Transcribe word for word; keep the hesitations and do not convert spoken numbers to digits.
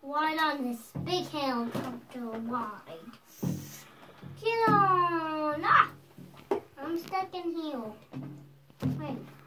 ride on this big helicopter ride. Get on! Ah! I'm stuck in here. Wait.